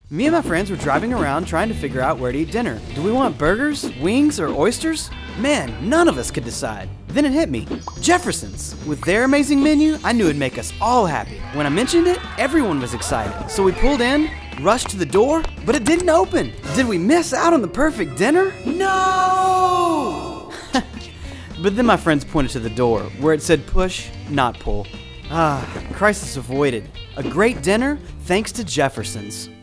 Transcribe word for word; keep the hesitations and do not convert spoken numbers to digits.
Me and my friends were driving around trying to figure out where to eat dinner. Do we want burgers, wings, or oysters? Man, none of us could decide. Then it hit me. Jefferson's. With their amazing menu, I knew it'd make us all happy. When I mentioned it, everyone was excited. So we pulled in, rushed to the door, but it didn't open. Did we miss out on the perfect dinner? No! But then my friends pointed to the door, where it said push, not pull. Ah, crisis avoided. A great dinner thanks to Jefferson's.